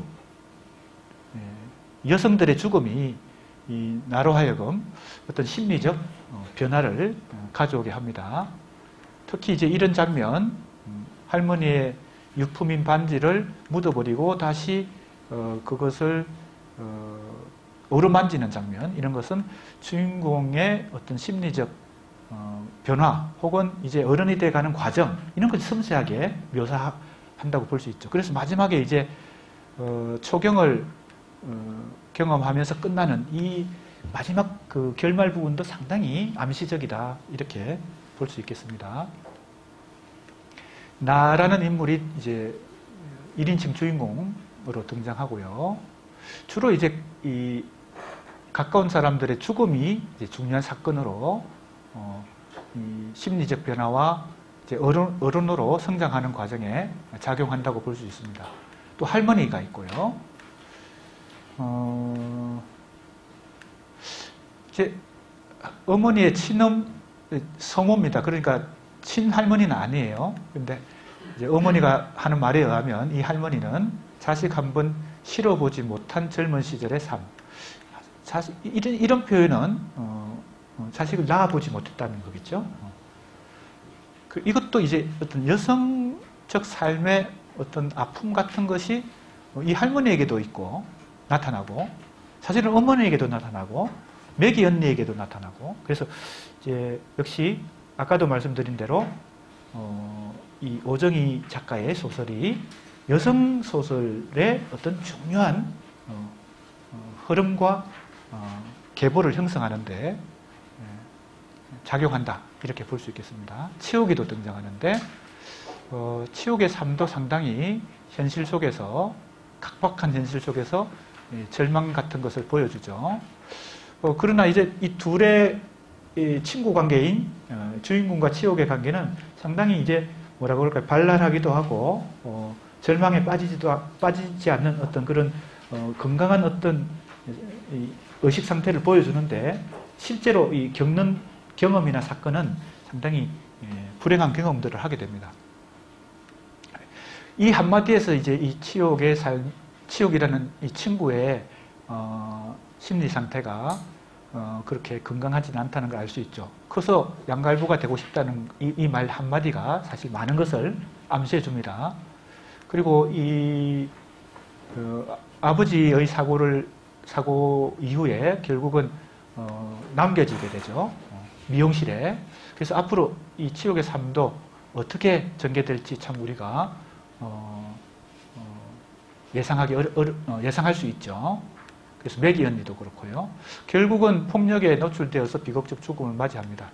여성들의 죽음이 이 나로 하여금 어떤 심리적 변화를 가져오게 합니다. 특히 이제 이런 장면, 할머니의 유품인 반지를 묻어버리고 다시 그것을 어루만지는 장면, 이런 것은 주인공의 어떤 심리적 변화 혹은 이제 어른이 돼가는 과정, 이런 것을 섬세하게 묘사한다고 볼 수 있죠. 그래서 마지막에 이제 초경을 경험하면서 끝나는 이 마지막 그 결말 부분도 상당히 암시적이다 이렇게 볼 수 있겠습니다. 나라는 인물이 이제 1인칭 주인공으로 등장하고요. 주로 이제 이 가까운 사람들의 죽음이 이제 중요한 사건으로 이 심리적 변화와 이제 어른으로 성장하는 과정에 작용한다고 볼 수 있습니다. 또 할머니가 있고요. 이제 어머니의 친엄 성모입니다. 그러니까 친할머니는 아니에요. 근데 이제 어머니가 하는 말에 의하면 이 할머니는 자식 한 번 실어보지 못한 젊은 시절의 삶. 이런 표현은 자식을 낳아보지 못했다는 거겠죠. 이것도 이제 어떤 여성적 삶의 어떤 아픔 같은 것이 이 할머니에게도 있고 나타나고, 사실은 어머니에게도 나타나고, 매기 언니에게도 나타나고, 그래서 이제 역시 아까도 말씀드린 대로 이 오정희 작가의 소설이 여성 소설의 어떤 중요한 흐름과 계보를 형성하는데 작용한다 이렇게 볼 수 있겠습니다. 치옥이도 등장하는데 치옥의 삶도 상당히 현실 속에서 각박한 현실 속에서 절망 같은 것을 보여주죠. 그러나 이제 이 둘의 친구 관계인 주인공과 치옥의 관계는 상당히 이제 뭐라고 그럴까요? 발랄하기도 하고 절망에 빠지지 않는 어떤 그런 건강한 어떤 의식 상태를 보여주는데, 실제로 이 겪는 경험이나 사건은 상당히 불행한 경험들을 하게 됩니다. 이 한마디에서 이제 이 치옥이라는 이 친구의 심리 상태가 그렇게 건강하지는 않다는 걸 알 수 있죠. 커서 양갈부가 되고 싶다는 이 말 한마디가 사실 많은 것을 암시해 줍니다. 그리고 이 아버지의 사고 이후에 결국은 남겨지게 되죠. 미용실에. 그래서 앞으로 이 치옥의 삶도 어떻게 전개될지 참 우리가 예상할 수 있죠. 그래서 매기 언니도 그렇고요. 결국은 폭력에 노출되어서 비극적 죽음을 맞이합니다.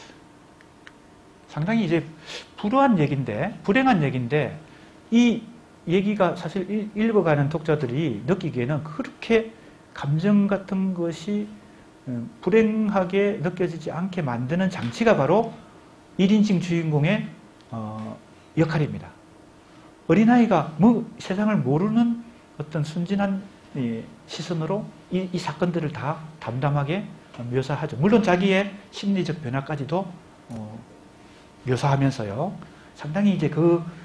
상당히 이제 불행한 얘기인데 이 얘기가 사실 읽어가는 독자들이 느끼기에는 그렇게 감정 같은 것이 불행하게 느껴지지 않게 만드는 장치가 바로 1인칭 주인공의 역할입니다. 어린아이가 세상을 모르는 어떤 순진한 시선으로 이 사건들을 다 담담하게 묘사하죠. 물론 자기의 심리적 변화까지도 묘사하면서요. 상당히 이제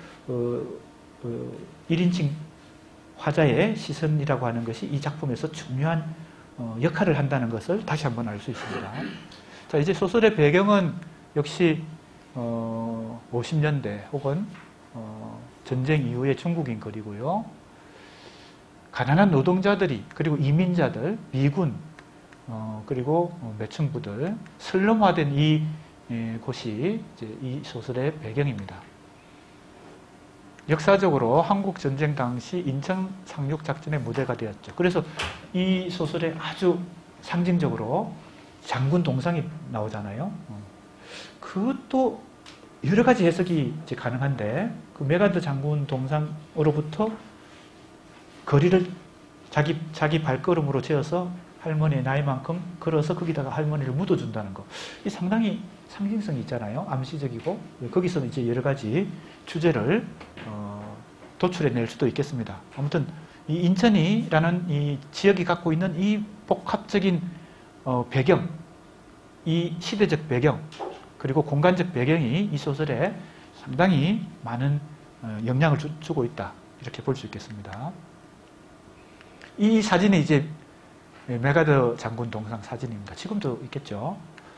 1인칭 화자의 시선이라고 하는 것이 이 작품에서 중요한 역할을 한다는 것을 다시 한번 알 수 있습니다. 자, 이제 소설의 배경은 역시 50년대 혹은 전쟁 이후의 중국인 거리고요. 가난한 노동자들이, 그리고 이민자들, 미군, 그리고 매춘부들, 슬럼화된 이 곳이 이제 이 소설의 배경입니다. 역사적으로 한국 전쟁 당시 인천 상륙 작전의 무대가 되었죠. 그래서 이 소설에 아주 상징적으로 장군 동상이 나오잖아요. 그것도 여러 가지 해석이 이제 가능한데, 그 메가드 장군 동상으로부터 거리를 자기 발걸음으로 재어서 할머니의 나이만큼 걸어서 거기다가 할머니를 묻어준다는 거. 이 상당히 상징성이 있잖아요. 암시적이고. 거기서 이제 여러 가지 주제를 도출해낼 수도 있겠습니다. 아무튼 이 인천이라는 이 지역이 갖고 있는 이 복합적인 배경, 이 시대적 배경, 그리고 공간적 배경이 이 소설에 상당히 많은 영향을 주고 있다. 이렇게 볼 수 있겠습니다. 이 사진이 이제 메가드 장군 동상 사진입니다. 지금도 있겠죠.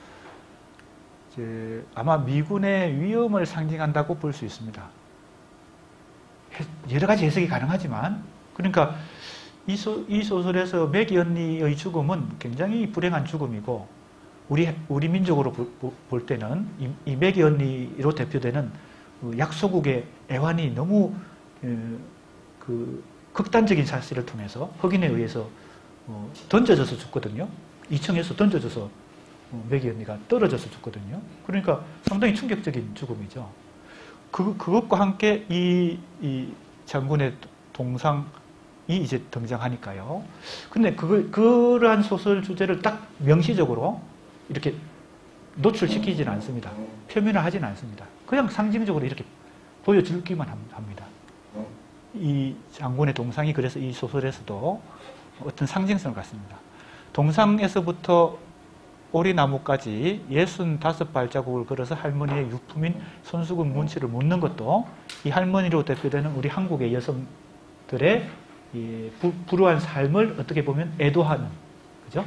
이제 아마 미군의 위험을 상징한다고 볼 수 있습니다. 여러 가지 해석이 가능하지만, 그러니까 이 소설에서 매기 언니의 죽음은 굉장히 불행한 죽음이고, 우리 민족으로 볼 때는 이 매기 언니로 대표되는 약소국의 애환이 너무 극단적인 사실을 통해서 흑인에 의해서 던져져서 죽거든요. 2층에서 던져져서 매기 언니가 떨어져서 죽거든요. 그러니까 상당히 충격적인 죽음이죠. 그것과 함께 이 장군의 동상이 이제 등장하니까요. 근데 그러한 소설 주제를 딱 명시적으로 이렇게 노출시키지는 않습니다. 표면화하지는 않습니다. 그냥 상징적으로 이렇게 보여주기만 합니다. 이 장군의 동상이 그래서 이 소설에서도 어떤 상징성을 갖습니다. 동상에서부터 오리나무까지 65발자국을 걸어서 할머니의 유품인 손수건 문치를 묻는 것도 이 할머니로 대표되는 우리 한국의 여성들의 이 불우한 삶을 어떻게 보면 애도하는, 그죠?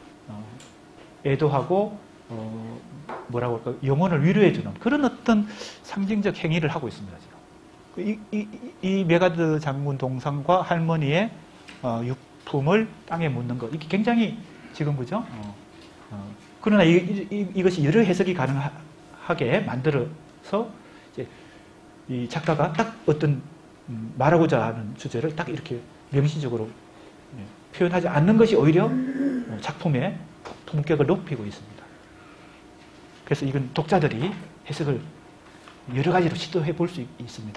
애도하고 뭐라고 할까요? 영혼을 위로해주는 그런 어떤 상징적 행위를 하고 있습니다. 지금 이 메가드 장군 동상과 할머니의 유품을 땅에 묻는 것, 이게 굉장히 지금 그죠? 그러나 이것이 여러 해석이 가능하게 만들어서 이제 이 작가가 딱 어떤 말하고자 하는 주제를 딱 이렇게 명시적으로 표현하지 않는 것이 오히려 작품의 품격을 높이고 있습니다. 그래서 이건 독자들이 해석을 여러 가지로 시도해 볼 수 있습니다.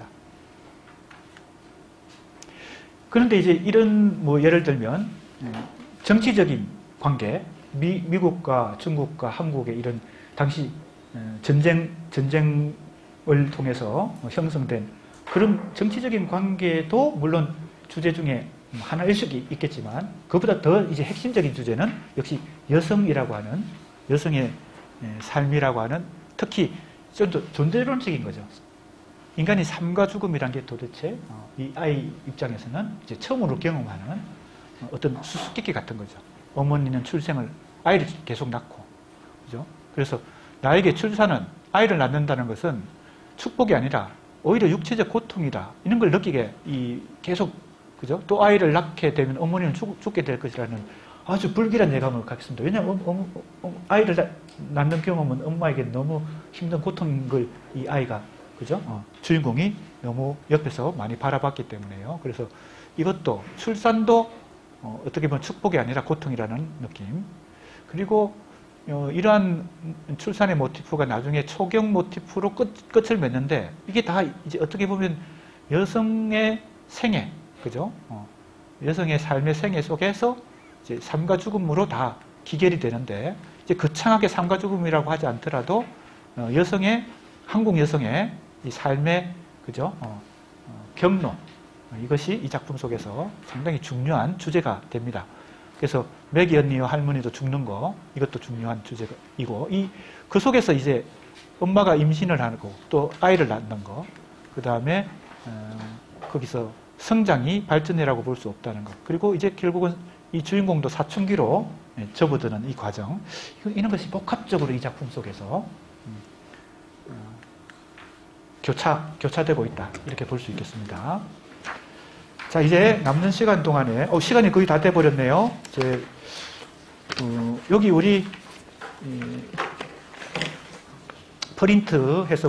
그런데 이제 이런 예를 들면 정치적인 관계, 미국과 중국과 한국의 이런 당시 전쟁을 통해서 형성된 그런 정치적인 관계도 물론 주제 중에 하나일 수 있겠지만 그보다 더 이제 핵심적인 주제는 역시 여성이라고 하는 여성의 삶이라고 하는 특히 좀 더 존재론적인 거죠. 인간이 삶과 죽음이란 게 도대체 이 아이 입장에서는 이제 처음으로 경험하는 어떤 수수께끼 같은 거죠. 어머니는 아이를 계속 낳고, 그죠? 그래서 나에게 출산은 아이를 낳는다는 것은 축복이 아니라 오히려 육체적 고통이다. 이런 걸 느끼게 계속, 그죠? 또 아이를 낳게 되면 어머니는 죽게 될 것이라는 아주 불길한 예감을 갖습니다. 왜냐하면 아이를 낳는 경험은 엄마에게 너무 힘든 고통인 걸 이 아이가, 그죠? 주인공이 너무 옆에서 많이 바라봤기 때문에요. 그래서 이것도 출산도 어떻게 보면 축복이 아니라 고통이라는 느낌. 그리고 이러한 출산의 모티프가 나중에 초경 모티프로 끝을 맺는데 이게 다 이제 어떻게 보면 여성의 생애, 그죠? 여성의 삶의 생애 속에서 이제 삶과 죽음으로 다 기결이 되는데 이제 거창하게 삶과 죽음이라고 하지 않더라도 한국 여성의 이 삶의, 그죠? 경로, 이것이 이 작품 속에서 상당히 중요한 주제가 됩니다. 그래서 매기 언니와 할머니도 죽는 거, 이것도 중요한 주제이고, 그 속에서 이제 엄마가 임신을 하고 또 아이를 낳는 거, 그 다음에 거기서 성장이 발전이라고 볼 수 없다는 것, 그리고 이제 결국은 이 주인공도 사춘기로 접어드는 이 과정, 이런 것이 복합적으로 이 작품 속에서 교차되고 있다, 이렇게 볼 수 있겠습니다. 자, 이제 남는 시간 동안에 시간이 거의 다 돼버렸네요. 여기 우리 프린트해서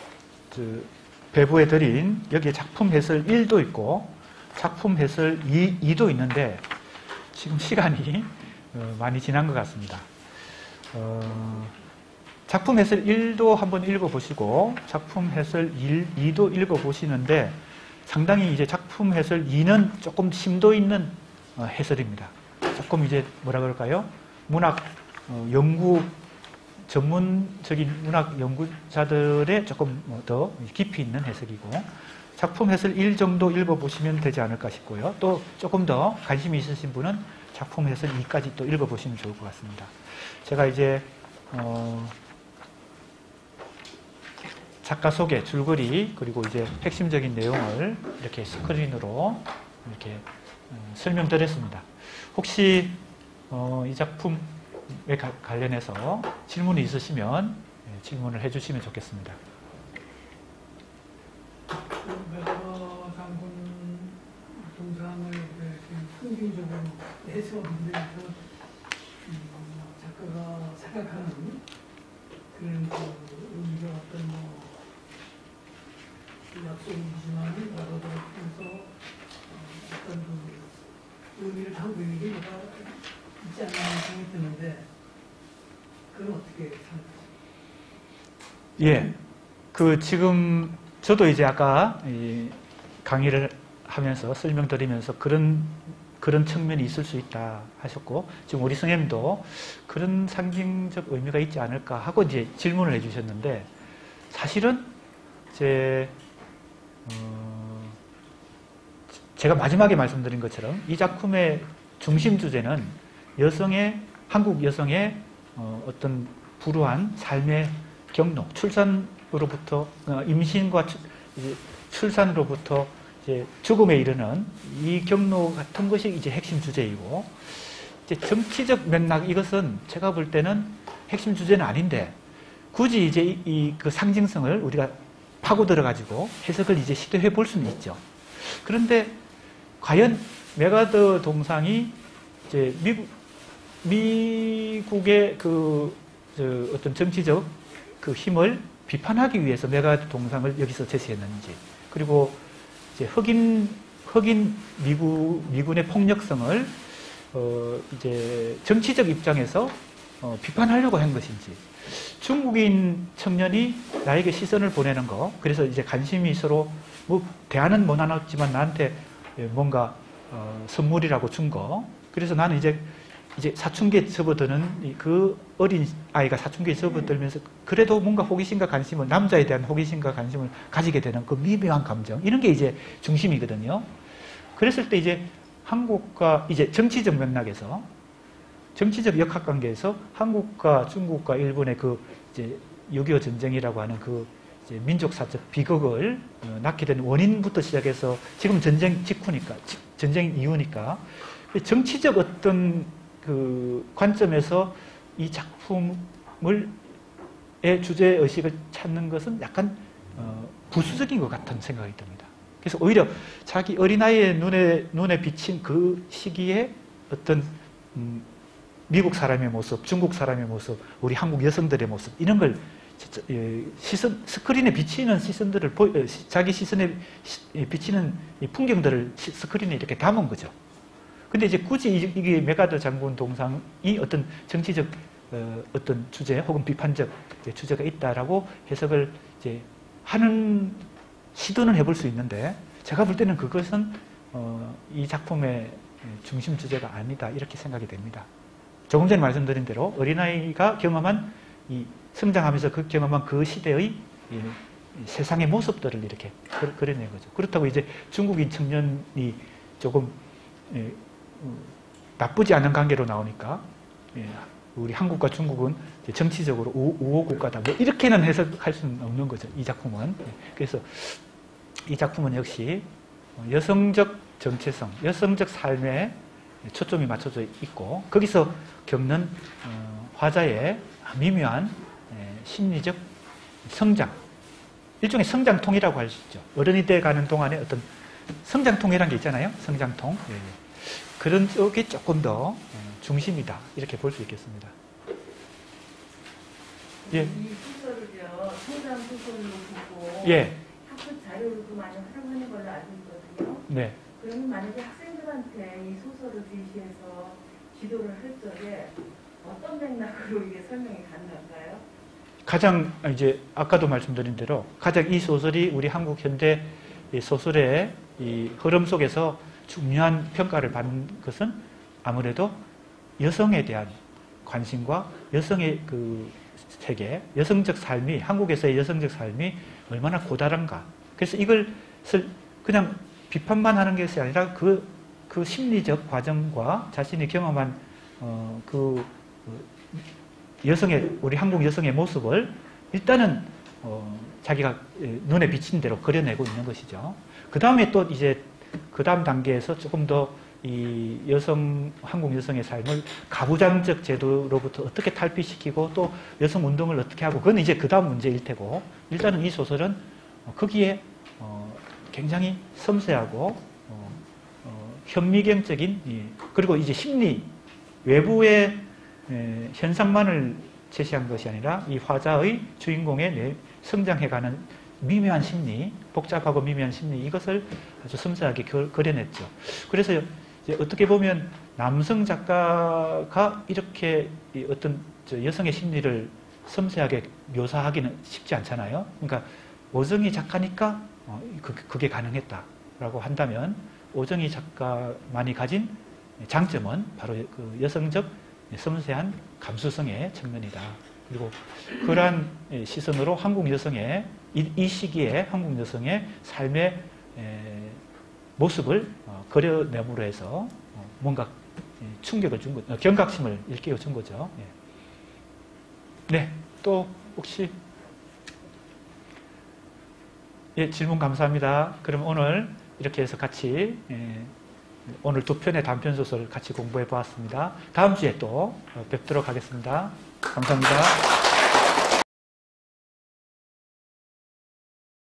배부해드린 여기에 작품 해설 1도 있고 작품 해설 2도 있는데 지금 시간이 많이 지난 것 같습니다. 작품 해설 1도 한번 읽어보시고 작품 해설 2도 읽어보시는데 상당히 이제 작품 해설 2는 조금 심도 있는 해설입니다. 조금 이제 뭐라 그럴까요? 문학 연구 전문적인 문학 연구자들의 조금 더 깊이 있는 해석이고 작품 해설 1 정도 읽어보시면 되지 않을까 싶고요. 또 조금 더 관심이 있으신 분은 작품 해설 2까지 또 읽어보시면 좋을 것 같습니다. 제가 이제 작가 소개, 줄거리, 그리고 이제 핵심적인 내용을 이렇게 스크린으로 이렇게 설명드렸습니다. 혹시 이 작품에 관련해서 질문이 있으시면 질문을 해주시면 좋겠습니다. 메가드 장군 동상을 상징적으로 해석하면서 작가가 생각하는 그런 의미가 어떤 약속이지만 메가드에서 어떤 그 의미를 담고 있는 게 뭐가 있지 않나 생각이 드는데 그건 어떻게 생각하세요? 예, 지금 저도 이제 아까 이 강의를 하면서 설명드리면서 그런 측면이 있을 수 있다 하셨고, 지금 우리 선생님도 그런 상징적 의미가 있지 않을까 하고 이제 질문을 해주셨는데, 사실은 제가 마지막에 말씀드린 것처럼 이 작품의 중심 주제는 한국 여성의 어떤 불우한 삶의 경로, 출산으로부터 임신과 출산으로부터 이제 죽음에 이르는 이 경로 같은 것이 이제 핵심 주제이고, 이제 정치적 맥락, 이것은 제가 볼 때는 핵심 주제는 아닌데 굳이 이제 그 상징성을 우리가 파고들어 가지고 해석을 이제 시도해 볼 수는 있죠. 그런데 과연 메가더 동상이 이제 미국의 어떤 정치적 그 힘을 비판하기 위해서 메가더 동상을 여기서 제시했는지, 그리고 이제 흑인 미군의 폭력성을 이제 정치적 입장에서 비판하려고 한 것인지, 중국인 청년이 나에게 시선을 보내는 거, 그래서 이제 관심이 서로 뭐 대화는 못 나눴지만 나한테 뭔가 선물이라고 준 거, 그래서 나는 이제 사춘기에 접어드는 그 어린 아이가 사춘기에 접어들면서 그래도 뭔가 호기심과 관심을, 남자에 대한 호기심과 관심을 가지게 되는 그 미묘한 감정, 이런 게 이제 중심이거든요. 그랬을 때 이제 한국과 이제 정치적 맥락에서, 정치적 역학관계에서 한국과 중국과 일본의 그 이제 6.25 전쟁이라고 하는 그 이제 민족사적 비극을 낳게 된 원인부터 시작해서 지금 전쟁 직후니까, 전쟁 이후니까 정치적 어떤 그 관점에서 이 작품의 주제 의식을 찾는 것은 약간 부수적인 것 같은 생각이 듭니다. 그래서 오히려 자기 어린아이의 눈에 비친 그 시기에 어떤 미국 사람의 모습, 중국 사람의 모습, 우리 한국 여성들의 모습, 이런 걸 스크린에 비치는 시선들을, 자기 시선에 비치는 풍경들을 스크린에 이렇게 담은 거죠. 근데 이제 굳이 이게 메가더 장군 동상이 어떤 정치적 어떤 주제 혹은 비판적 주제가 있다라고 해석을 이제 하는 시도는 해볼 수 있는데, 제가 볼 때는 그것은 이 작품의 중심 주제가 아니다, 이렇게 생각이 됩니다. 조금 전에 말씀드린 대로 어린아이가 경험한 성장하면서 경험한 그 시대의 세상의 모습들을 이렇게 그려낸 거죠. 그렇다고 이제 중국인 청년이 조금 나쁘지 않은 관계로 나오니까 우리 한국과 중국은 정치적으로 우호 국가다, 뭐 이렇게는 해석할 수는 없는 거죠, 이 작품은. 그래서 이 작품은 역시 여성적 정체성, 여성적 삶에 초점이 맞춰져 있고, 거기서 겪는 화자의 미묘한 심리적 성장, 일종의 성장통이라고 할 수 있죠. 어른이 돼 가는 동안에 어떤 성장통이라는 게 있잖아요, 성장통. 그런 쪽이 조금 더 중심이다, 이렇게 볼 수 있겠습니다. 예. 이 소설을요, 성장 소설로 보고 예. 학습 자료로도 많이 활용하는 걸로 알고 있거든요. 네. 그러면 만약에 학생들한테 이 소설을 제시해서 지도를 할 적에 어떤 맥락으로 이게 설명이 가능할까요? 가장 이제 아까도 말씀드린 대로 가장 이 소설이 우리 한국 현대 소설의 이 흐름 속에서 중요한 평가를 받는 것은 아무래도 여성에 대한 관심과 여성의 그 세계, 여성적 삶이, 한국에서의 여성적 삶이 얼마나 고달한가. 그래서 이걸 그냥 비판만 하는 것이 아니라 그 심리적 과정과 자신이 경험한 우리 한국 여성의 모습을 일단은 자기가 눈에 비친 대로 그려내고 있는 것이죠. 그 다음에 또 이제 그 다음 단계에서 조금 더 이 한국 여성의 삶을 가부장적 제도로부터 어떻게 탈피시키고 또 여성 운동을 어떻게 하고, 그건 이제 그 다음 문제일 테고, 일단은 이 소설은 거기에 굉장히 섬세하고 현미경적인, 그리고 이제 심리 외부의 현상만을 제시한 것이 아니라 이 화자의 주인공의 성장해가는 미묘한 심리, 복잡하고 미묘한 심리, 이것을 아주 섬세하게 그려냈죠. 그래서 이제 어떻게 보면 남성 작가가 이렇게 어떤 여성의 심리를 섬세하게 묘사하기는 쉽지 않잖아요. 그러니까 오정희 작가니까 그게 가능했다라고 한다면, 오정희 작가만이 가진 장점은 바로 그 여성적 섬세한 감수성의 측면이다. 그리고 그러한 시선으로 한국 여성의 이 시기에 한국 여성의 삶의 모습을 그려내므로 해서 뭔가 충격을 준 거, 경각심을 일깨워 준 거죠. 네, 또 혹시 질문 감사합니다. 그럼 오늘 이렇게 해서 같이 오늘 두 편의 단편 소설 같이 공부해 보았습니다. 다음 주에 또 뵙도록 하겠습니다. 감사합니다.